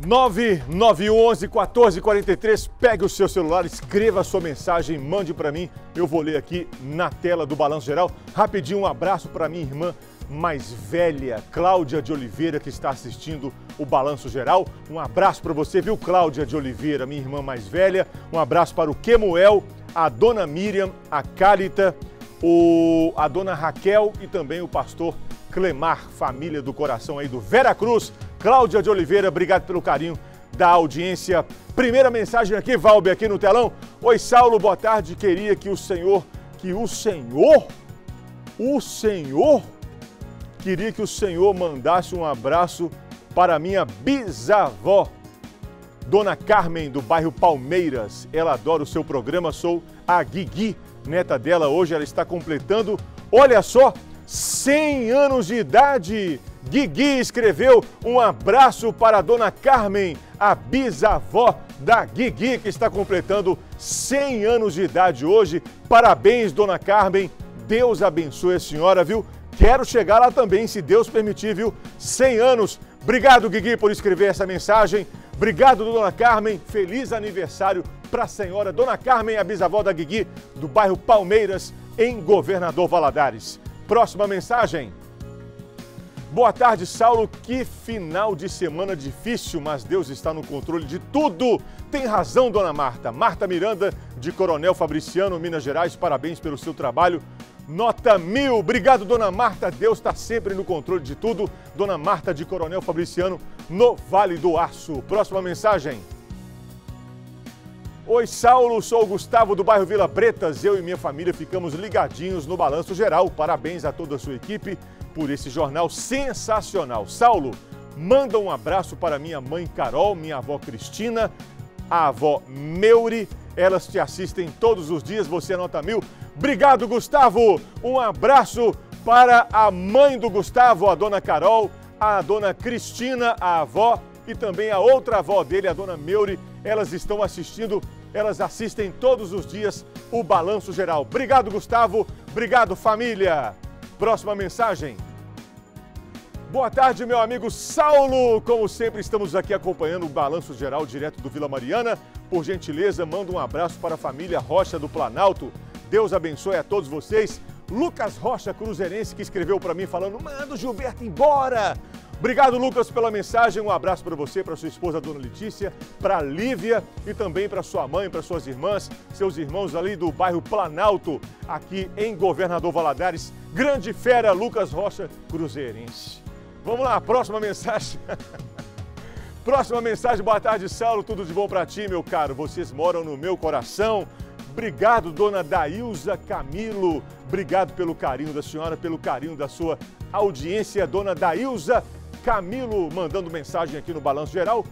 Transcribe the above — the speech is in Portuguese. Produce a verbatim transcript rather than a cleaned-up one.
nove nove um um, um quatro quatro três, pegue o seu celular, escreva a sua mensagem, mande para mim, eu vou ler aqui na tela do Balanço Geral. Rapidinho, um abraço para minha irmã mais velha, Cláudia de Oliveira, que está assistindo o Balanço Geral. Um abraço para você, viu, Cláudia de Oliveira, minha irmã mais velha. Um abraço para o Kemuel, a dona Miriam, a Cálita, o, a dona Raquel e também o pastor Clemar, família do coração aí do Vera Cruz. Cláudia de Oliveira, obrigado pelo carinho da audiência. Primeira mensagem aqui, Valber, aqui no telão. Oi, Saulo, boa tarde. Queria que o senhor, que o senhor, o senhor, queria que o senhor mandasse um abraço para minha bisavó, Dona Carmen, do bairro Palmeiras. Ela adora o seu programa, sou a Guigui, neta dela. Hoje ela está completando, olha só, cem anos de idade. Guigui escreveu um abraço para a Dona Carmen, a bisavó da Guigui, que está completando cem anos de idade hoje. Parabéns, Dona Carmen. Deus abençoe a senhora, viu? Quero chegar lá também, se Deus permitir, viu? cem anos. Obrigado, Guigui, por escrever essa mensagem. Obrigado, Dona Carmen. Feliz aniversário para a senhora Dona Carmen, a bisavó da Guigui, do bairro Palmeiras, em Governador Valadares. Próxima mensagem. Boa tarde, Saulo. Que final de semana difícil, mas Deus está no controle de tudo. Tem razão, Dona Marta. Marta Miranda, de Coronel Fabriciano, Minas Gerais. Parabéns pelo seu trabalho. Nota mil. Obrigado, Dona Marta. Deus está sempre no controle de tudo. Dona Marta, de Coronel Fabriciano, no Vale do Aço. Próxima mensagem. Oi, Saulo, sou o Gustavo do bairro Vila Pretas. Eu e minha família ficamos ligadinhos no Balanço Geral. Parabéns a toda a sua equipe por esse jornal sensacional. Saulo, manda um abraço para minha mãe Carol, minha avó Cristina, a avó Meuri. Elas te assistem todos os dias, você anota mil. Obrigado, Gustavo. Um abraço para a mãe do Gustavo, a dona Carol, a dona Cristina, a avó, e também a outra avó dele, a dona Meuri. Elas estão assistindo, elas assistem todos os dias o Balanço Geral. Obrigado, Gustavo. Obrigado, família. Próxima mensagem. Boa tarde, meu amigo Saulo. Como sempre, estamos aqui acompanhando o Balanço Geral direto do Vila Mariana. Por gentileza, manda um abraço para a família Rocha do Planalto. Deus abençoe a todos vocês. Lucas Rocha, cruzeirense, que escreveu para mim falando: manda o Gilberto embora. Obrigado, Lucas, pela mensagem. Um abraço para você, para sua esposa, Dona Letícia, para a Lívia e também para sua mãe, para suas irmãs, seus irmãos ali do bairro Planalto, aqui em Governador Valadares. Grande fera, Lucas Rocha, cruzeirense. Vamos lá, próxima mensagem. Próxima mensagem. Boa tarde, Saulo. Tudo de bom para ti, meu caro. Vocês moram no meu coração. Obrigado, Dona Dailza Camilo. Obrigado pelo carinho da senhora, pelo carinho da sua audiência, Dona Dailza Camilo, mandando mensagem aqui no Balanço Geral.